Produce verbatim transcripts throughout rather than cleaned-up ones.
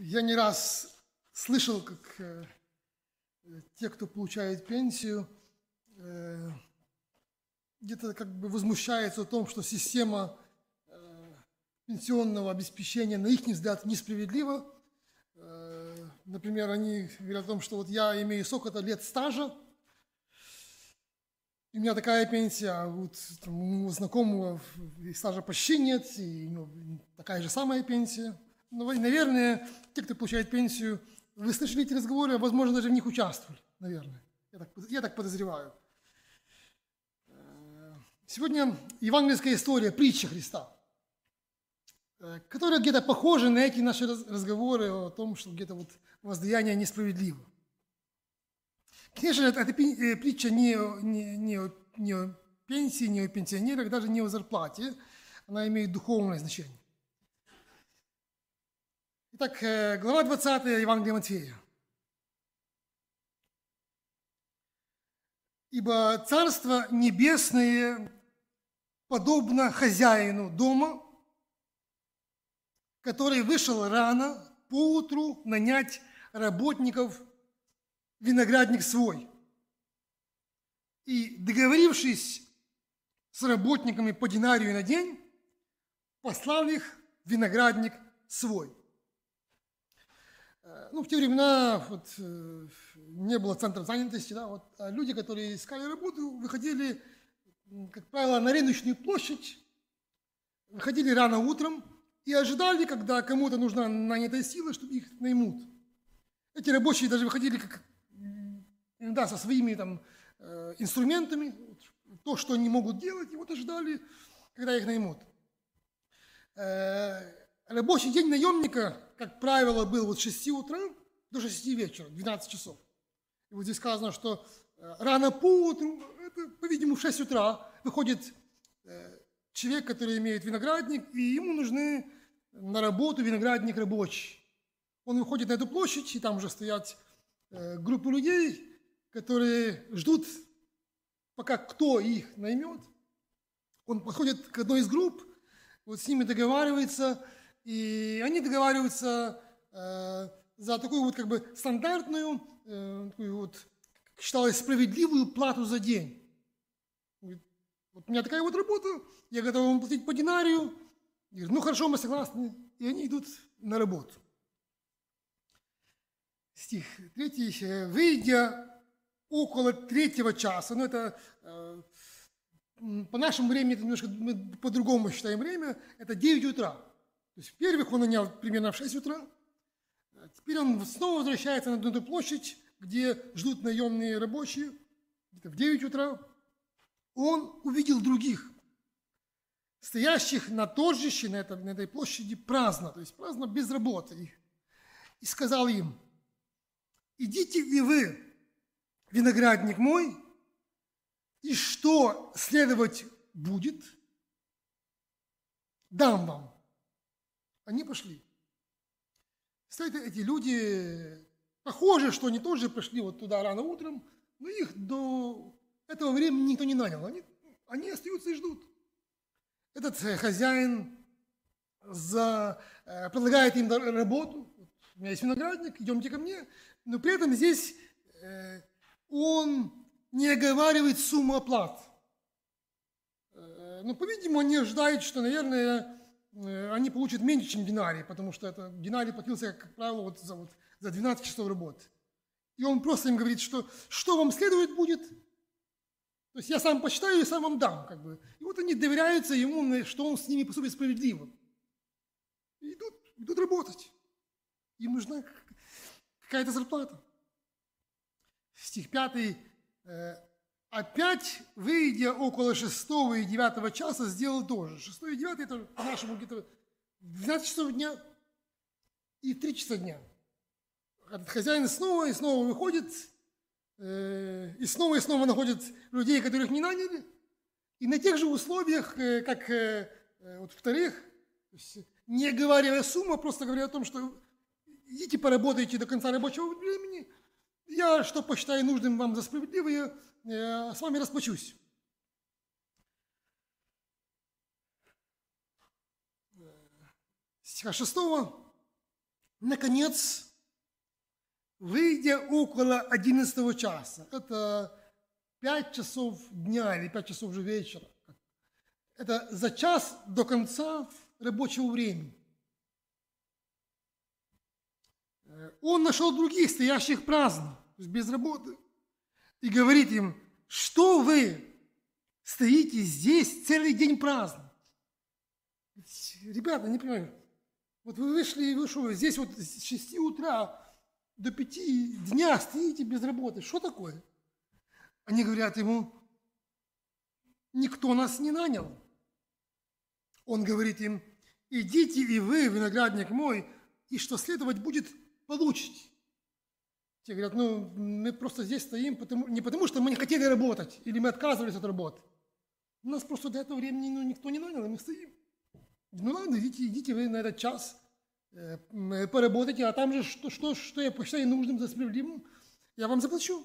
Я не раз слышал, как э, те, кто получает пенсию, э, где-то как бы возмущаются о том, что система э, пенсионного обеспечения, на их взгляд, несправедлива. Э, например, они говорят о том, что вот я имею сколько-то лет стажа, у меня такая пенсия, а вот там, у моего знакомого и стажа почти нет, и у него такая же самая пенсия. Ну, и, наверное, те, кто получает пенсию, вы слышали эти разговоры, а, возможно, даже в них участвовали, наверное. Я так, я так подозреваю. Сегодня евангельская история, притча Христа, которая где-то похожа на эти наши разговоры о том, что где-то вот воздаяние несправедливо. Конечно, эта притча не, не, не, о, не о пенсии, не о пенсионерах, даже не о зарплате. Она имеет духовное значение. Итак, глава двадцатая Евангелия Матфея. «Ибо Царство Небесное подобно хозяину дома, который вышел рано поутру нанять работников в виноградник свой. И, договорившись с работниками по динарию на день, послал их в виноградник свой». Ну, в те времена вот, не было центров занятости, да, вот, а люди, которые искали работу, выходили, как правило, на рыночную площадь, выходили рано утром и ожидали, когда кому-то нужна нанятая сила, чтобы их наймут. Эти рабочие даже выходили как, иногда со своими там, инструментами, то, что они могут делать, и вот ожидали, когда их наймут. Рабочий день наемника, как правило, был вот с шести утра до шести вечера, двенадцать часов. И вот здесь сказано, что рано поутру, это, по-видимому, в шесть утра выходит человек, который имеет виноградник, и ему нужны на работу виноградник рабочий. Он выходит на эту площадь, и там уже стоят группы людей, которые ждут, пока кто их наймет. Он подходит к одной из групп, вот с ними договаривается, и они договариваются э, за такую вот как бы стандартную, э, такую вот, как считалось, справедливую плату за день. Говорит, вот у меня такая вот работа, я готов вам платить по динарию. Говорит, ну хорошо, мы согласны. И они идут на работу. Стих третий. «Выйдя около третьего часа», ну это э, по нашему времени, это немножко мы по-другому считаем время, это девять утра. То есть первых он нанял примерно в шесть утра, а теперь он снова возвращается на эту площадь, где ждут наемные рабочие, где-то в девять утра. Он увидел других, стоящих на торжище, на, это, на этой площади праздно, то есть праздно без работы. И сказал им: «Идите и вы, виноградник мой, и что следовать будет, дам вам». Они пошли. Кстати, эти люди, похоже, что они тоже пришли вот туда рано утром, но их до этого времени никто не нанял. Они, они остаются и ждут. Этот хозяин за, предлагает им работу. У меня есть виноградник, идемте ко мне. Но при этом здесь он не оговаривает сумму оплат. Ну, по-видимому, они ожидают, что, наверное, они получат меньше, чем динарий, потому что это динарий платился, как правило, вот за, вот, за двенадцать часов работы. И он просто им говорит, что что вам следует будет, то есть я сам посчитаю и сам вам дам. Как бы. И вот они доверяются ему, что он с ними поступит справедливо. И идут, идут работать. Им нужна какая-то зарплата. Стих пятый. «Опять, выйдя около шестого и девятого часа, сделал то же». Шестой и девятый – это по-нашему где-то двенадцать часов дня и три часа дня. Этот хозяин снова и снова выходит, э, и снова и снова находит людей, которых не наняли, и на тех же условиях, э, как э, вот вторых, то есть, не говоря сумму, просто говоря о том, что идите поработайте до конца рабочего времени, я что посчитаю нужным вам за справедливое, с вами расплачусь. Стиха шестого. наконец, выйдя около одиннадцатого часа, это пять часов дня или пять часов уже вечера, это за час до конца рабочего времени, он нашел других, стоящих праздно, то есть без работы, и говорит им: что вы стоите здесь целый день праздно? Ребята, не понимаю, вот вы вышли, и вы что, здесь вот с шести утра до пяти дня стоите без работы, что такое? Они говорят ему: никто нас не нанял. Он говорит им: идите и вы, виноградник мой, и что следовать будет, получите. Те говорят: ну, мы просто здесь стоим, потому, не потому, что мы не хотели работать, или мы отказывались от работы. Нас просто до этого времени ну, никто не нанял, и мы стоим. Ну ладно, идите, идите вы на этот час, э, поработайте, а там же, что, что, что я посчитаю нужным за справедливым, я вам заплачу.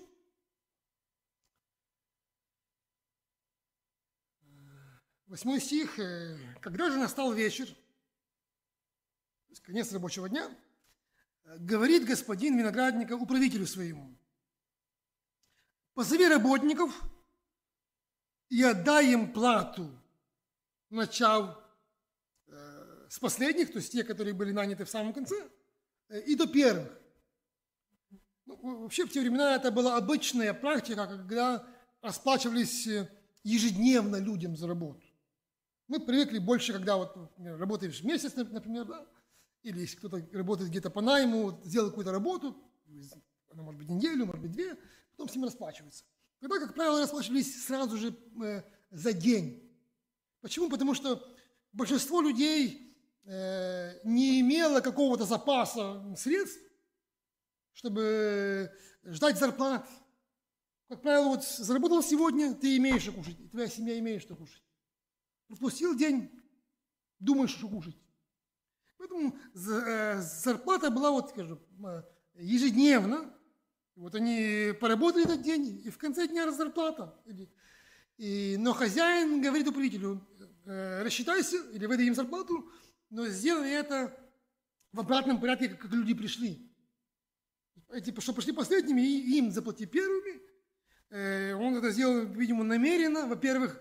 Восьмой стих. Когда же настал вечер, то есть конец рабочего дня, говорит господин виноградника управителю своему: позови работников и отдай им плату, начав э, с последних, то есть те, которые были наняты в самом конце, э, и до первых. Ну, вообще в те времена это была обычная практика, когда расплачивались ежедневно людям за работу. Мы привыкли больше, когда вот например, работаешь месяц, например, да, или если кто-то работает где-то по найму, сделал какую-то работу, она может быть неделю, может быть две, потом с ним расплачиваются. Тогда, как правило, расплачивались сразу же э, за день. Почему? Потому что большинство людей э, не имело какого-то запаса средств, чтобы ждать зарплат. Как правило, вот заработал сегодня, ты имеешь что кушать, и твоя семья имеет что кушать. Пропустил день, думаешь, что кушать. Поэтому зарплата была, вот, скажем, ежедневно. Вот они поработали этот день, и в конце дня зарплата. И, но хозяин говорит управителю: рассчитайся или выдай им зарплату, но сделай это в обратном порядке, как люди пришли. Эти, что пришли последними, и им заплати первыми. Он это сделал, видимо, намеренно. Во-первых,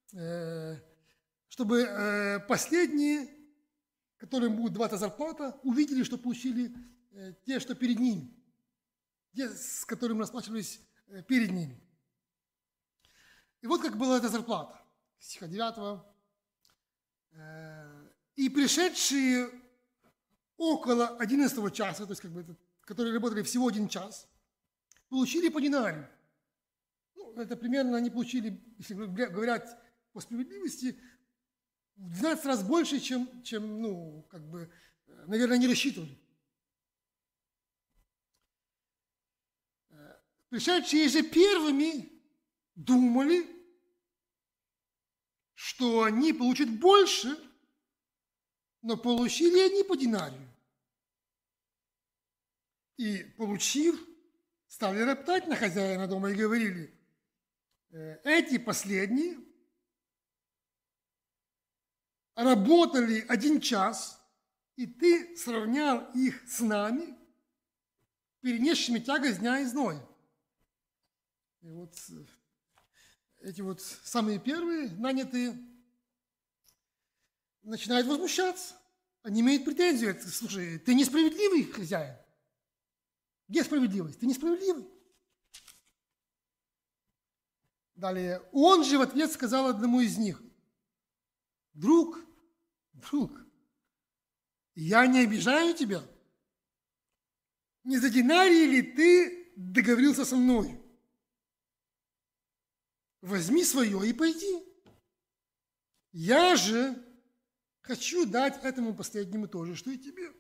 чтобы последние, которым будет даваться зарплата, увидели, что получили те, что перед ними, те, с которыми расплачивались перед ними. И вот как была эта зарплата. Стиха девятого. И пришедшие около одиннадцатого часа, то есть как бы это, которые работали всего один час, получили по динарию. Ну, это примерно они получили, если говорят по справедливости, в двенадцать раз больше, чем, чем, ну, как бы, наверное, они рассчитывали. Пришедшие же первыми думали, что они получат больше, но получили они по динарию. И, получив, стали роптать на хозяина дома и говорили: эти последние работали один час, и ты сравнял их с нами, перенесшими тягость дня и зноя. И вот эти вот самые первые нанятые начинают возмущаться. Они имеют претензию. Слушай, ты несправедливый хозяин. Где справедливость? Ты несправедливый. Далее. Он же в ответ сказал одному из них: друг, друг, я не обижаю тебя. Не за динарий ли ты договорился со мной? Возьми свое и пойди. Я же хочу дать этому последнему то же, что и тебе.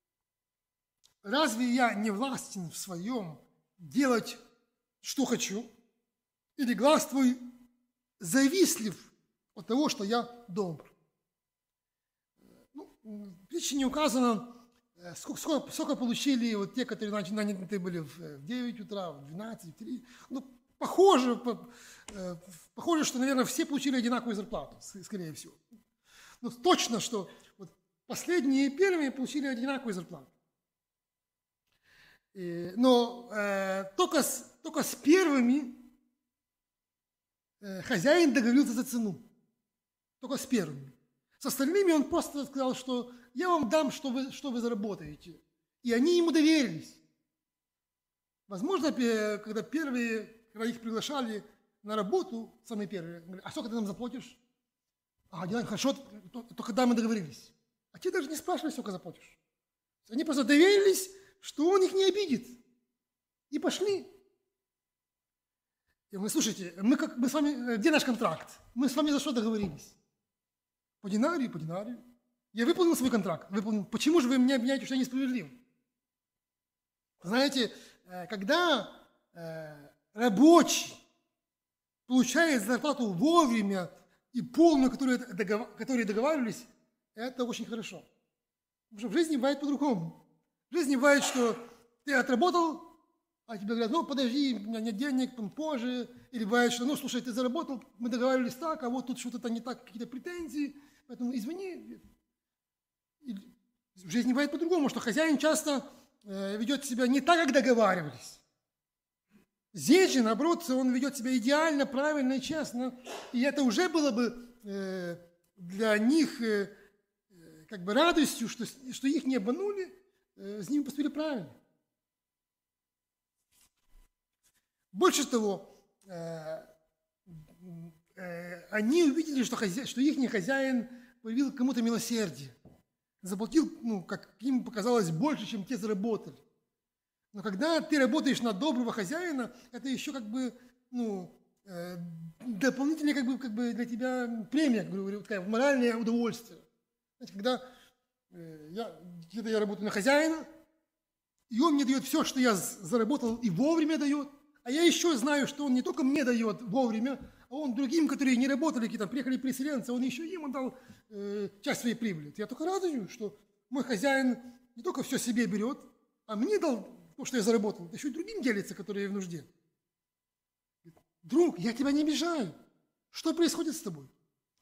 Разве я не властен в своем делать, что хочу? Или глаз твой завистлив от того, что я добр? Ну, в притче не указано, сколько, сколько, сколько получили вот те, которые наняты были в девять утра, в двенадцать, в три. Ну, похоже, похоже, что, наверное, все получили одинаковую зарплату, скорее всего. Но точно, что вот последние и первые получили одинаковую зарплату. И, но э, только, с, только с первыми э, хозяин договорился за цену. Только с первыми. С остальными он просто сказал, что я вам дам, что вы, что вы заработаете. И они ему доверились. Возможно, когда первые, когда их приглашали на работу, самые первые, говорят, а сколько ты нам заплатишь? А, делаем хорошо, только когда мы договорились. А те даже не спрашивали, сколько заплатишь. Они просто доверились, что он их не обидит. И пошли. И мы, слушайте, мы, как, мы с вами, где наш контракт? Мы с вами за что договорились? По динарию, по динарию. Я выполнил свой контракт. Выполнил. Почему же вы меня обвиняете, что я несправедлив? Знаете, когда рабочий получает зарплату вовремя и полную, которые договаривались, это очень хорошо. Потому что в жизни бывает по-другому. В жизни бывает, что ты отработал, а тебе говорят, ну подожди, у меня нет денег, позже. Или бывает, что, ну слушай, ты заработал, мы договаривались так, а вот тут что-то не так, какие-то претензии, поэтому извини. И в жизни бывает по-другому, что хозяин часто э, ведет себя не так, как договаривались. Здесь же, наоборот, он ведет себя идеально, правильно и честно. И это уже было бы э, для них э, э, как бы радостью, что, что их не обманули, э, с ними поступили правильно. Больше того, э, э, они увидели, что, хозя... что их хозяин проявил кому-то милосердие. Заплатил, ну, как им показалось, больше, чем те заработали. Но когда ты работаешь на доброго хозяина, это еще как бы, ну, э, дополнительная как бы, как бы для тебя премия, как говорю, такая моральное удовольствие. Знаете, когда э, я, где-то я работаю на хозяина, и он мне дает все, что я заработал, и вовремя дает, а я еще знаю, что он не только мне дает вовремя, а он другим, которые не работали, какие-то приехали переселенцы, он еще им отдал э, часть своей прибыли. Я только радуюсь, что мой хозяин не только все себе берет, а мне дал то, что я заработал, еще и другим делится, которые в нужде. Друг, я тебя не обижаю. Что происходит с тобой?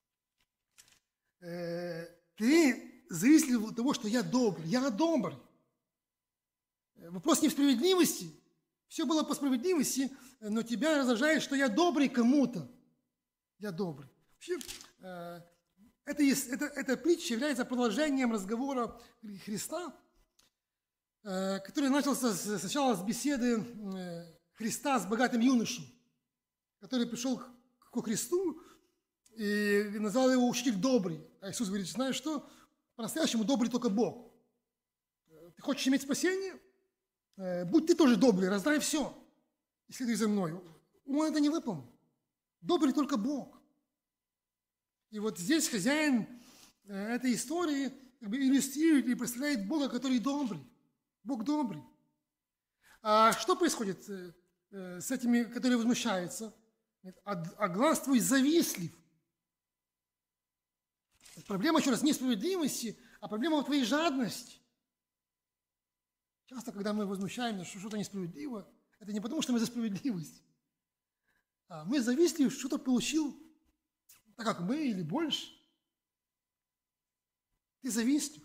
Э, ты зависел от того, что я добрый. Я добрый. Вопрос не в справедливости. Все было по справедливости, но тебя раздражает, что я добрый кому-то. Я добрый. Вообще, э, это, это, эта притча является продолжением разговора Христа, э, который начался с, сначала с беседы э, Христа с богатым юношей, который пришел к, к Христу и назвал его учитель добрый. А Иисус говорит, знаешь что? По-настоящему добрый только Бог. Ты хочешь иметь спасение? Будь ты тоже добрый, раздай все и следуй за мной. Он это не выполнил. Добрый только Бог. И вот здесь хозяин этой истории как бы иллюстрирует и представляет Бога, который добрый. Бог добрый. А что происходит с этими, которые возмущаются? А глаз твой завистлив. Проблема, еще раз, не справедливости, а проблема в твоей жадности. Часто, когда мы возмущаемся, что что-то несправедливо, это не потому, что мы за справедливость. А мы завистливы, что что-то получил, так как мы или больше. Ты завистлив.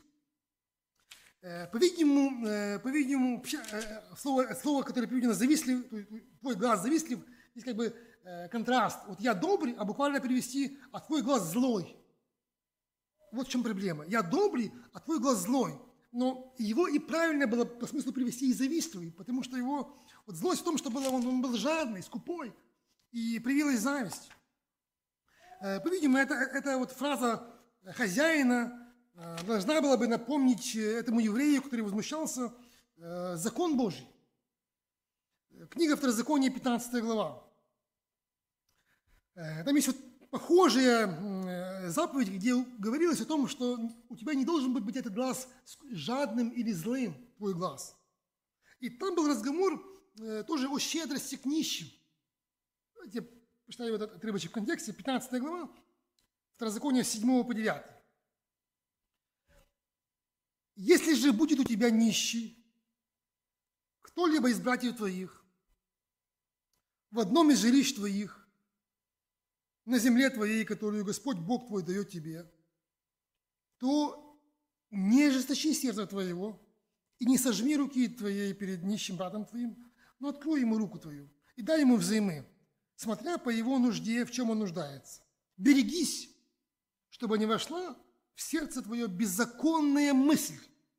По-видимому, по-видимому слово, слово, которое переведено завистлив, твой глаз завистлив, здесь как бы контраст. Вот я добрый, а буквально перевести, а твой глаз злой. Вот в чем проблема. Я добрый, а твой глаз злой. Но его и правильно было по смыслу привести и завистливый, потому что его вот злость в том, что было, он, он был жадный, скупой, и привилась зависть. По-видимому, это, это вот фраза хозяина должна была бы напомнить этому еврею, который возмущался, закон Божий. Книга Второзакония, пятнадцатая глава. Там есть вот похожая заповедь, где говорилось о том, что у тебя не должен быть этот глаз жадным или злым, твой глаз. И там был разговор тоже о щедрости к нищим. Давайте я почитаю этот отрывочек в контексте, пятнадцатая глава, Второзаконие с седьмого по девятый. «Если же будет у тебя нищий, кто-либо из братьев твоих, в одном из жилищ твоих, на земле твоей, которую Господь Бог твой дает тебе, то не ожесточи сердце твоего И не сожми руки твоей перед нищим братом твоим, но открой ему руку твою и дай ему взаймы, смотря по его нужде, в чем он нуждается. Берегись, чтобы не вошла в сердце твое беззаконная мысль.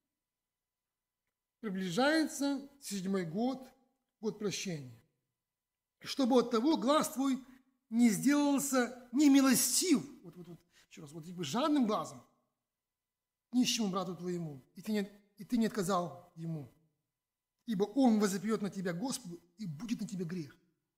Приближается седьмой год, год прощения. И чтобы от того глаз твой не сделался немилостив, вот, вот, вот, еще раз, вот, жадным глазом, нищему брату твоему, и ты, не, и ты не отказал ему, ибо он возопьет на тебя Господу, и будет на тебе грех.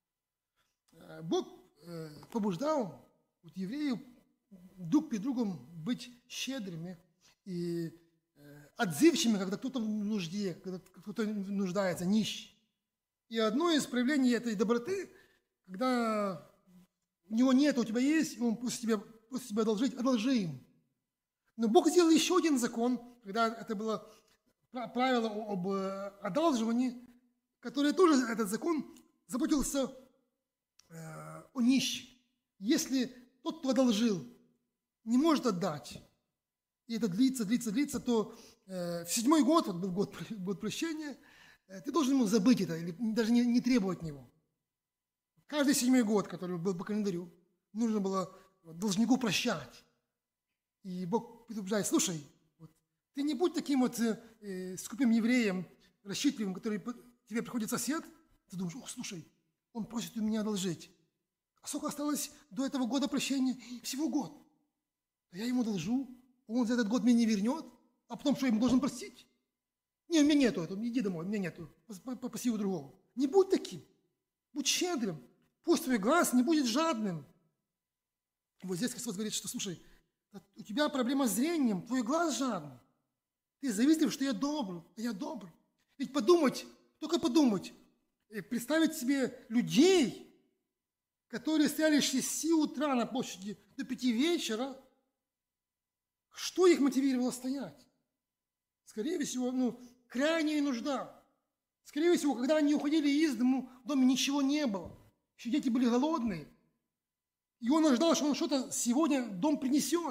Бог э, побуждал вот, евреев друг перед другом быть щедрыми и э, отзывчивыми, когда кто-то в нужде, когда кто-то нуждается, нищий. И одно из проявлений этой доброты, когда у него нет, а у тебя есть, и он просит тебя, просит тебя одолжить, одолжи им. Но Бог сделал еще один закон, когда это было правило об одалживании, которое тоже, этот закон, заботился э, о нищих. Если тот, кто одолжил, не может отдать, и это длится, длится, длится, то э, в седьмой год, вот был год, год прощения, э, ты должен ему забыть это, или даже не, не требовать от него. Каждый седьмой год, который был по календарю, нужно было должнику прощать. И Бог предупреждает: слушай, вот, ты не будь таким вот э, скупым евреем, рассчитливым, который тебе приходит сосед, ты думаешь: ох, слушай, он просит у меня одолжить. А сколько осталось до этого года прощения? Всего год. А я ему должу, он за этот год мне не вернет, а потом что, я ему должен простить? Не, у меня нету этого, иди домой, у меня нету, попроси у другого. Не будь таким, будь щедрым, пусть твой глаз не будет жадным. Вот здесь Христос говорит, что, слушай, у тебя проблема с зрением, твой глаз жадный. Ты завистлив, что я добр, а я добр. Ведь подумать, только подумать, представить себе людей, которые стояли с шести утра на площади до пяти вечера, что их мотивировало стоять? Скорее всего, ну, крайняя нужда. Скорее всего, когда они уходили из дому, в доме ничего не было. Еще дети были голодные. И он ожидал, что он что-то сегодня дом принесет.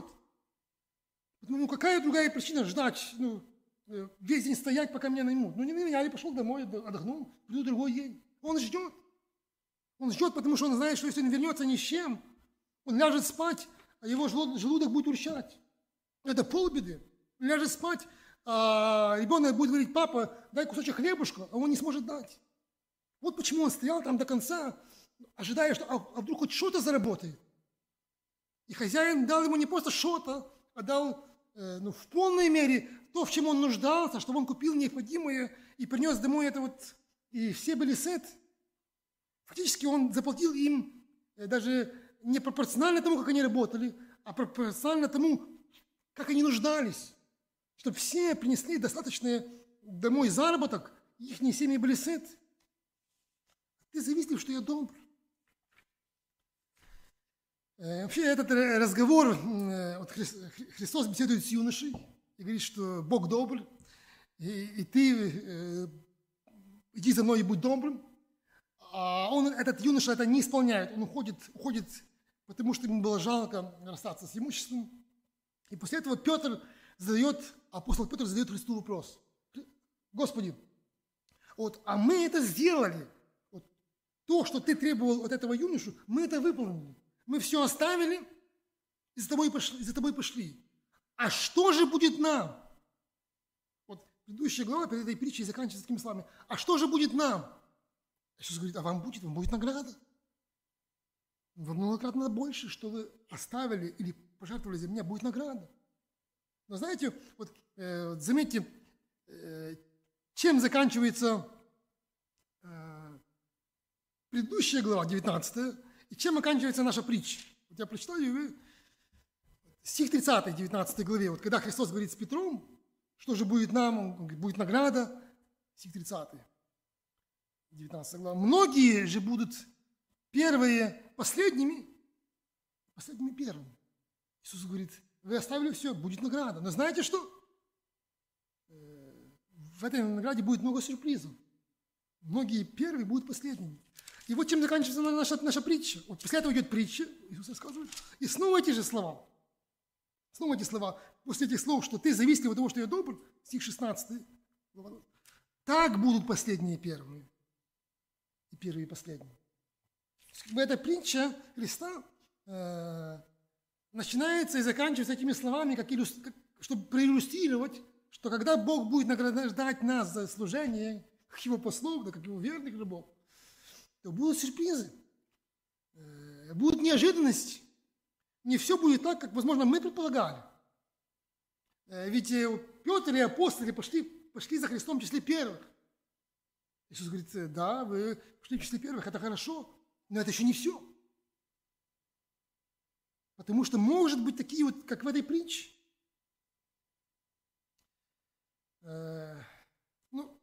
Ну, какая другая причина ждать, ну, весь день стоять, пока меня наймут? Ну, не наняли, пошел домой, отдохнул, приду другой день. Он ждет. Он ждет, потому что он знает, что если он вернется ни с чем, он ляжет спать, а его желудок будет урчать. Это полбеды. Он ляжет спать, а ребенок будет говорить: папа, дай кусочек хлебушка, а он не сможет дать. Вот почему он стоял там до конца, ожидая, что а, а вдруг хоть что-то заработает. И хозяин дал ему не просто что-то, а дал э, ну, в полной мере то, в чем он нуждался, чтобы он купил необходимое и принес домой это вот, и все были сыты. Фактически он заплатил им э, даже не пропорционально тому, как они работали, а пропорционально тому, как они нуждались, чтобы все принесли достаточный домой заработок, и их семьи были сыты. Ты завистлив, что я добр. Вообще этот разговор, вот Христос беседует с юношей и говорит, что Бог добр, и, и ты иди за мной и будь добрым. А он, этот юноша, это не исполняет, он уходит, уходит, потому что ему было жалко расстаться с имуществом. И после этого Петр задает, апостол Петр задает Христу вопрос: Господи, вот, а мы это сделали, вот, то, что ты требовал от этого юношу, мы это выполнили. Мы все оставили и за тобой пошли. За тобой пошли. А что же будет нам? Вот предыдущая глава перед этой притчей заканчивается такими словами: а что же будет нам? Иисус говорит: а вам будет, вам будет награда. Вам многократно больше, что вы оставили или пожертвовали за меня, будет награда. Но знаете, вот э, заметьте, э, чем заканчивается э, предыдущая глава, девятнадцатая, и чем оканчивается наша притча? Вот я прочитаю, и вы... Стих тридцатый, девятнадцатой главе. Вот когда Христос говорит с Петром, что же будет нам, он говорит: будет награда. Стих тридцатый, девятнадцатая глава. Многие же будут первые последними, последними первыми. Иисус говорит: вы оставили все, будет награда. Но знаете что? В этой награде будет много сюрпризов. Многие первые будут последними. И вот чем заканчивается наша, наша притча. Вот после этого идет притча, Иисус рассказывает, и снова эти же слова. Снова эти слова. После этих слов, что ты завистлив от того, что я добр, стих шестнадцатый, Так будут последние первые, и первые последние. Эта притча Христа э, начинается и заканчивается этими словами, как, как, чтобы проиллюстрировать, что когда Бог будет награждать нас за служение, как Его послов, да, как Его верных рабов, то будут сюрпризы, э, будут неожиданности. Не все будет так, как, возможно, мы предполагали. Э, ведь Петр и апостолы пошли, пошли за Христом в числе первых. Иисус говорит, да, вы пошли в числе первых, это хорошо, но это еще не все. Потому что может быть такие вот, как в этой притче. Э, ну,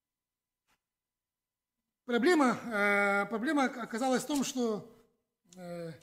проблема, э, проблема оказалась в том, что э,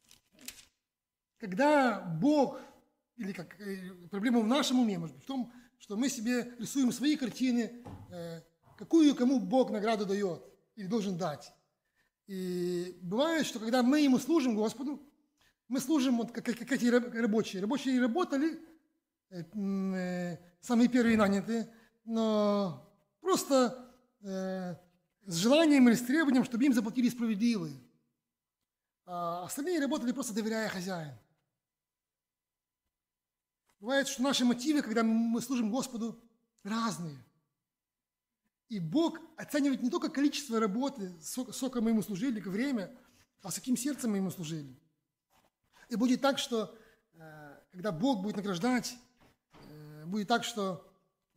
когда Бог, или как э, проблема в нашем уме, может быть, в том, что мы себе рисуем свои картины, э, какую кому Бог награду дает или должен дать. И бывает, что когда мы Ему служим, Господу, мы служим, вот, как, как эти рабочие. Рабочие работали, э, э, самые первые нанятые, но просто э, с желанием или с требованием, чтобы им заплатили справедливые. А остальные работали просто доверяя хозяину. Бывает, что наши мотивы, когда мы служим Господу, разные. И Бог оценивает не только количество работы, сколько мы Ему служили, время, а с каким сердцем мы Ему служили. И будет так, что когда Бог будет награждать, будет так, что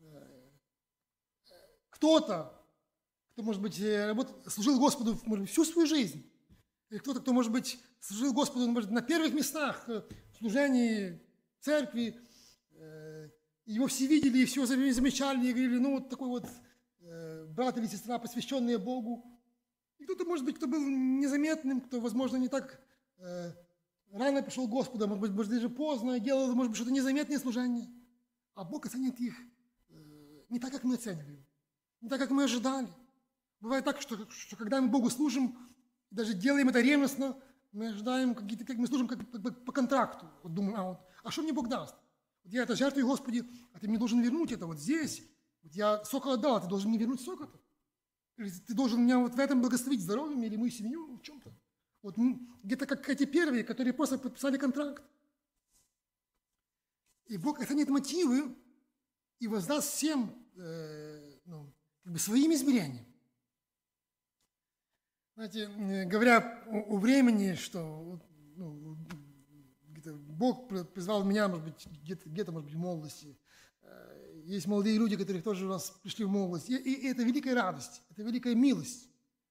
кто-то, кто, может быть, служил Господу, может быть, всю свою жизнь, или кто-то, кто, может быть, служил Господу, может, на первых местах в служении церкви, его все видели и все замечали, и говорили, ну, вот такой вот брат или сестра, посвященные Богу. И кто-то, может быть, кто был незаметным, кто, возможно, не так э, рано пришел к Господу, может быть, может, даже поздно, делал, может быть, что-то незаметное служение. А Бог оценит их э, не так, как мы оцениваем, не так, как мы ожидали. Бывает так, что, что когда мы Богу служим, даже делаем это ревностно, мы ожидаем, какие-то, как мы служим как, как бы по контракту. Вот думаем, а вот, а что мне Бог даст? Вот я это жертвую, Господи, а ты мне должен вернуть это вот здесь. Вот я сколько отдал, а ты должен мне вернуть сколько-то. Или ты должен меня вот в этом благословить здоровьем или мою семью в чем-то. Вот где-то как эти первые, которые просто подписали контракт. И Бог оценит мотивы и воздаст всем э, ну, как бы своим измерением. Знаете, говоря о, о времени, что ну, Бог призвал меня, может быть, где-то, где-то, может быть, в молодости. Есть молодые люди, которые тоже у нас пришли в молодость. И, и это великая радость, это великая милость.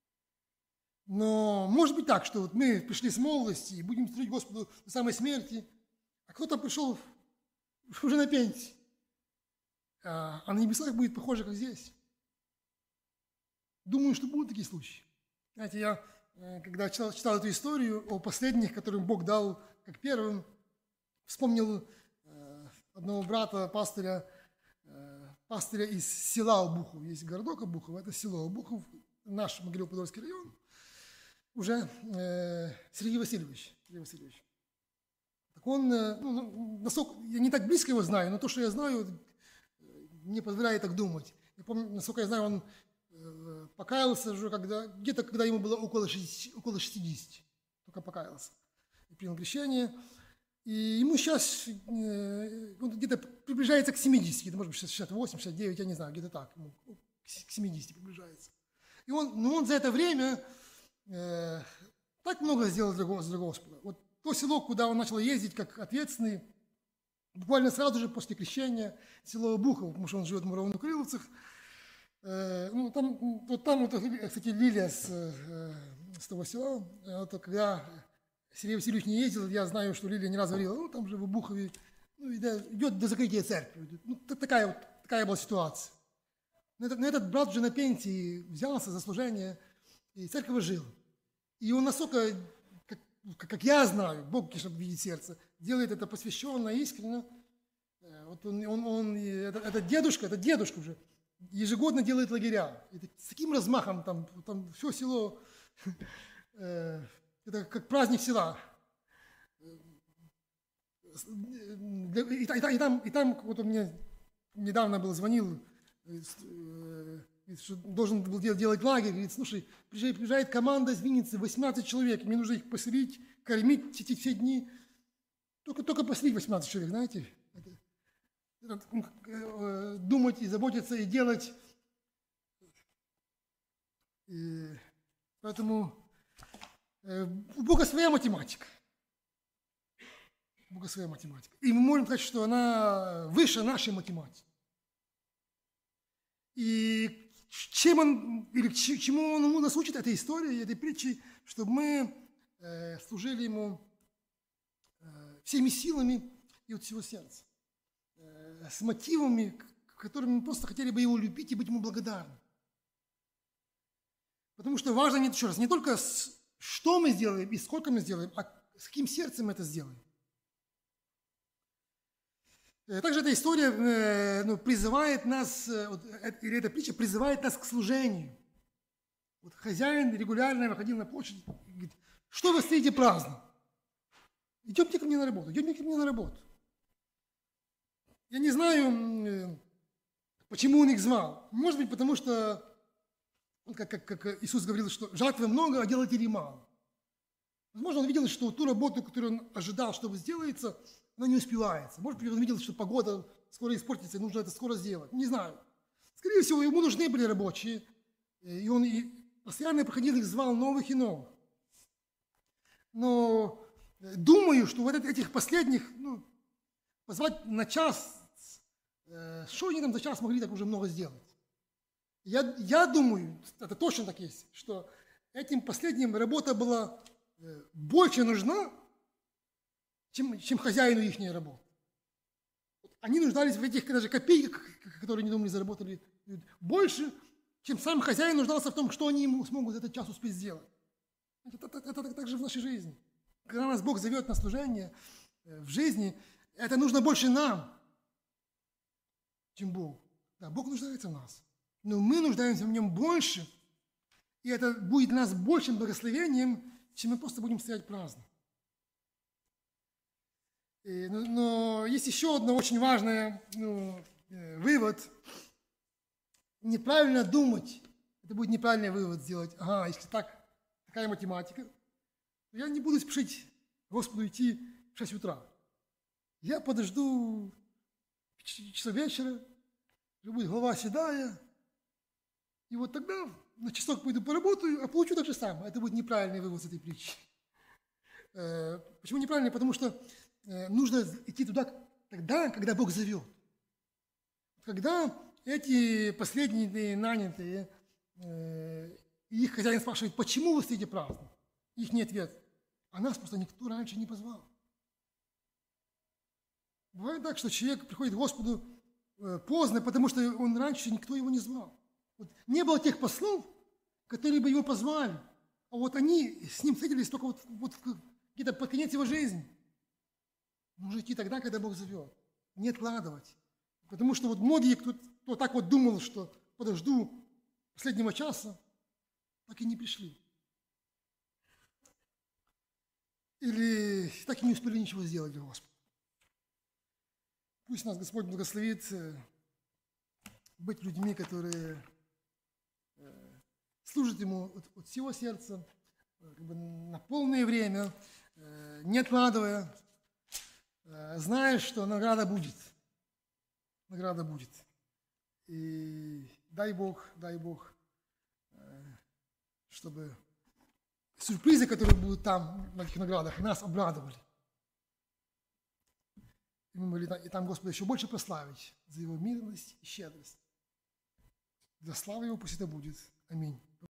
Но может быть так, что вот мы пришли с молодости и будем служить Господу до самой смерти, а кто-то пришел уже на пенсии, а, а на небесах будет похоже, как здесь. Думаю, что будут такие случаи. Знаете, я, когда читал, читал эту историю о последних, которым Бог дал как первым, вспомнил э, одного брата, пастыря, э, пастыря из села Обухов. Есть городок Обухов, это село Обухов, наш Могилево-Подольский район, уже э, Сергей Васильевич. Сергей Васильевич. Так он, э, ну, насколько, я не так близко его знаю, но то, что я знаю, мне позволяет так думать. Я помню, насколько я знаю, он э, покаялся уже, когда, где-то, когда ему было около шестидесяти, около шестидесяти, только покаялся. И принял крещение. И ему сейчас э, он где-то приближается к семидесяти, может быть, шестьдесят восемь, шестьдесят девять, я не знаю, где-то так, ему к семидесяти приближается. И он, ну, он за это время э, так много сделал для, для Господа. Вот то село, куда он начал ездить как ответственный, буквально сразу же после крещения, село Обухово, потому что он живет в Муравно-Крыловцах. Э, ну, там, вот там, вот, кстати, Лилия с, э, с того села, вот, когда Сергей Васильевич не ездил, я знаю, что Лилия не раз говорила, ну, там же в Обухове, ну, идет до закрытия церкви. Ну, такая, вот, такая была ситуация. Но этот, но этот брат уже на пенсии взялся за служение, и церковь жил. И он настолько, как, как я знаю, Бог, конечно, видит сердце, делает это посвященно, искренне. Вот он, он, он это, это дедушка, это дедушка уже, ежегодно делает лагеря. И с таким размахом, там, там все село, это как праздник села. И, и, и, там, и там, вот он мне недавно был, звонил должен был делать лагерь, говорит, слушай, приезжает, приезжает команда из Винницы, восемнадцать человек, мне нужно их поселить, кормить эти все дни. Только, только поселить восемнадцать человек, знаете. Думать и заботиться, и делать. И поэтому у Бога своя математика. У Бога своя математика. И мы можем сказать, что она выше нашей математики. И чем он, или чему он нас учит, этой историей, этой притчей, чтобы мы э, служили ему э, всеми силами и от всего сердца. Э, с мотивами, которыми мы просто хотели бы его любить и быть ему благодарны. Потому что важно, не, еще раз, не только с, что мы сделаем и сколько мы сделаем, а с каким сердцем мы это сделаем. Также эта история ну, призывает нас, или эта притча призывает нас к служению. Вот хозяин регулярно выходил на площадь и говорит, что вы стоите праздно? Идемте ко мне на работу, идемте ко мне на работу. Я не знаю, почему он их звал. Может быть, потому что, как, как, как Иисус говорил, что жатвы много, а делателей мало. Возможно, он видел, что ту работу, которую он ожидал, чтобы сделается, она не успевается. Может быть, он видел, что погода скоро испортится, и нужно это скоро сделать. Не знаю. Скорее всего, ему нужны были рабочие, и он и постоянно проходил их, звал новых и новых. Но думаю, что вот этих последних, ну, позвать на час, что они там за час могли так уже много сделать? Я, я думаю, это точно так есть, что этим последним работа была больше нужна, чем, чем хозяину их работы. Они нуждались в этих даже копейках, которые они думали заработали, больше, чем сам хозяин нуждался в том, что они ему смогут за этот час успеть сделать. Это, это, это, это так же в нашей жизни. Когда нас Бог зовет на служение в жизни, это нужно больше нам, чем Богу. Да, Бог нуждается в нас, но мы нуждаемся в Нем больше, и это будет для нас большим благословением, чем мы просто будем стоять праздно. И, но, но есть еще одно очень важное ну, вывод. Неправильно думать. Это будет неправильный вывод сделать. Ага, если так, такая математика, то я не буду спешить Господу идти в шесть утра. Я подожду часа вечера, будет голова седая, и вот тогда на часок пойду поработаю, а получу так же самое. Это будет неправильный вывод с этой притчи. Почему неправильный? Потому что нужно идти туда тогда, когда Бог зовет. Когда эти последние нанятые, их хозяин спрашивает, почему вы стоите праздно? Их не ответ. А нас просто никто раньше не позвал. Бывает так, что человек приходит к Господу поздно, потому что он раньше никто его не звал. Вот не было тех послов, которые бы его позвали, а вот они с ним встретились только вот, вот где-то под конец его жизни. Нужно идти тогда, когда Бог зовет, не откладывать. Потому что вот многие, кто, кто так вот думал, что подожду последнего часа, так и не пришли. Или так и не успели ничего сделать для Господа. Пусть нас Господь благословит быть людьми, которые служат Ему от, от всего сердца, как бы на полное время, не откладывая, зная, что награда будет. Награда будет. И дай Бог, дай Бог, чтобы сюрпризы, которые будут там, на этих наградах, нас обрадовали. И мы могли и там Господа еще больше прославить за Его милость и щедрость. Для славы Его пусть это будет. Аминь.